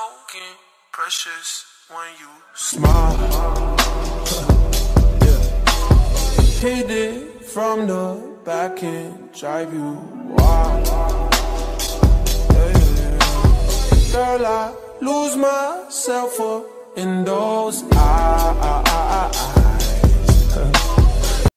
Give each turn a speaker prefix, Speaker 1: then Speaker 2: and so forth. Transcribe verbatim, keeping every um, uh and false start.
Speaker 1: looking precious when you smile. Yeah. Hit it from the back and drive you wild. Yeah, yeah. Girl, I lose myself up in those eyes.